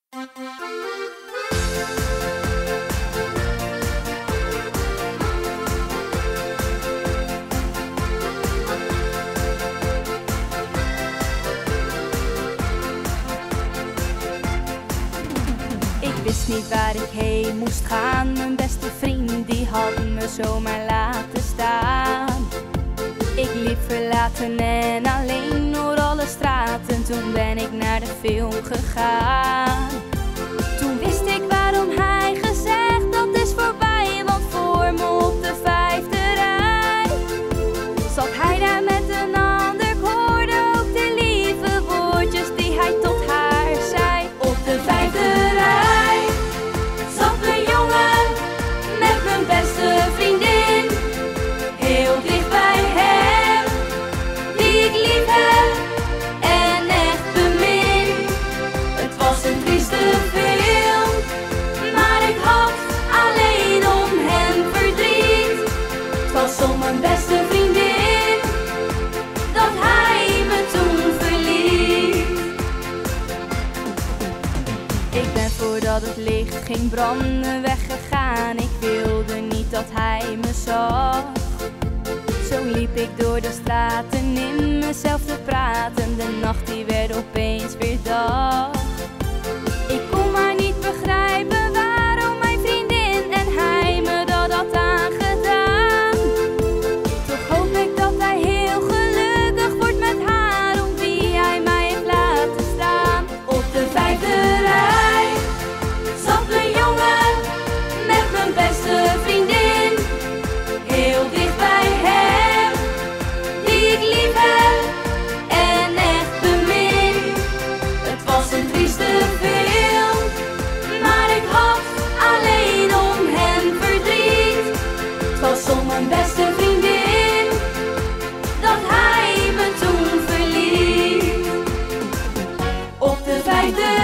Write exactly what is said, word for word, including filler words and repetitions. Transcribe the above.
Ik wist niet waar ik heen moest gaan. Mijn beste vriend die had me zomaar laten staan. Ik liep verlaten en alleen door alle straten. Toen ben ik naar de film gegaan. Toen wist ik waarom hij gezegd dat is voorbij. Want voor me op de vijfde rij zat hij daar met een ander. Ik hoorde ook de lieve woordjes die hij tot haar zei. Op de vijfde rij zat een jongen met mijn beste vriendin. Heel dicht bij hem, die ik lief heb en echt bemin. Het was een trieste film, maar ik had alleen om hem verdriet. Het was om mijn beste vriendin dat hij me toen verliet. Ik ben voordat het licht ging branden weggegaan. Ik wilde niet dat hij me zag. Zo liep ik door de straten in mezelf te praten. De nacht die werd opeens weer dag. Ik kon maar niet begrijpen waarom mijn vriendin en hij me dat had aangedaan. Toch hoop ik dat hij heel gelukkig wordt met haar, om wie hij mij heeft laten staan. Op de vijfde rij zat een jongen met mijn beste vriendin. Heel dicht bij hem, die ik lief heb en echt bemin. Het was een trieste film, maar ik had alleen om hem verdriet. Het was om mijn beste vriendin dat hij me toen verliet. Op de vijfde